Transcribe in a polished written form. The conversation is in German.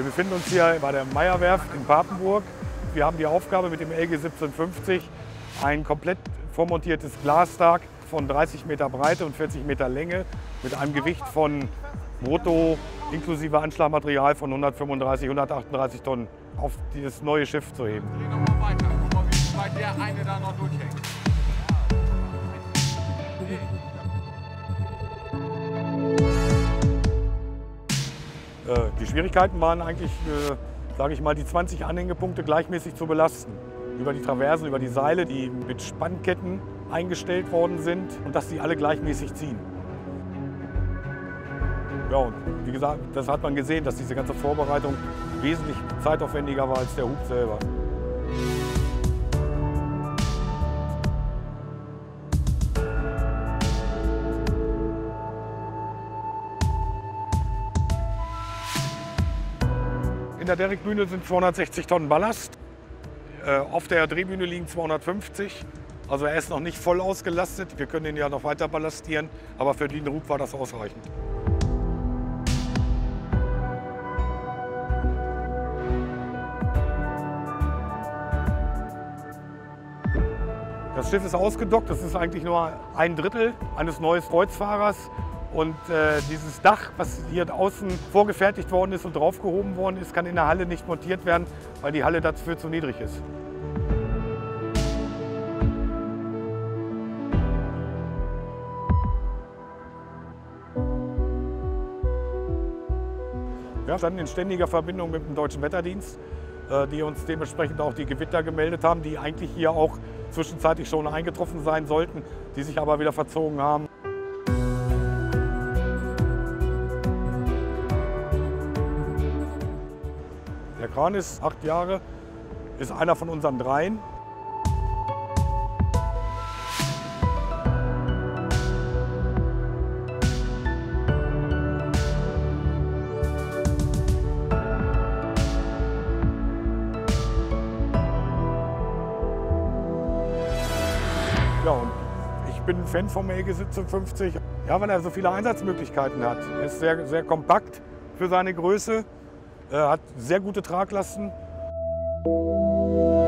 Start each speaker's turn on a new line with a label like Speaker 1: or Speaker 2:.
Speaker 1: Wir befinden uns hier bei der Meyer-Werft in Papenburg. Wir haben die Aufgabe, mit dem LG 1750 ein komplett vormontiertes Glasdach von 30 Meter Breite und 40 Meter Länge mit einem Gewicht von brutto inklusive Anschlagmaterial von 135, 138 Tonnen auf dieses neue Schiff zu heben.
Speaker 2: Dreh noch mal weiter. Guck mal, wie weit der eine da noch durchhängt.
Speaker 1: Die Schwierigkeiten waren eigentlich, sage ich mal, die 20 Anhängepunkte gleichmäßig zu belasten. Über die Traversen, über die Seile, die mit Spannketten eingestellt worden sind und dass die alle gleichmäßig ziehen. Ja, und wie gesagt, das hat man gesehen, dass diese ganze Vorbereitung wesentlich zeitaufwendiger war als der Hub selber. In der Derrickbühne sind 260 Tonnen Ballast. Auf der Drehbühne liegen 250. Also er ist noch nicht voll ausgelastet. Wir können ihn ja noch weiter ballastieren, aber für den Hub war das ausreichend. Das Schiff ist ausgedockt. Das ist eigentlich nur ein Drittel eines neuen Kreuzfahrers. Und dieses Dach, was hier außen vorgefertigt worden ist und draufgehoben worden ist, kann in der Halle nicht montiert werden, weil die Halle dafür zu niedrig ist. Wir standen in ständiger Verbindung mit dem Deutschen Wetterdienst, die uns dementsprechend auch die Gewitter gemeldet haben, die eigentlich hier auch zwischenzeitlich schon eingetroffen sein sollten, die sich aber wieder verzogen haben. Der Kran ist 8 Jahre, ist einer von unseren dreien. Ja, und ich bin ein Fan vom LG 1750, ja, weil er so viele Einsatzmöglichkeiten hat. Er ist sehr, sehr kompakt für seine Größe. Hat sehr gute Traglasten.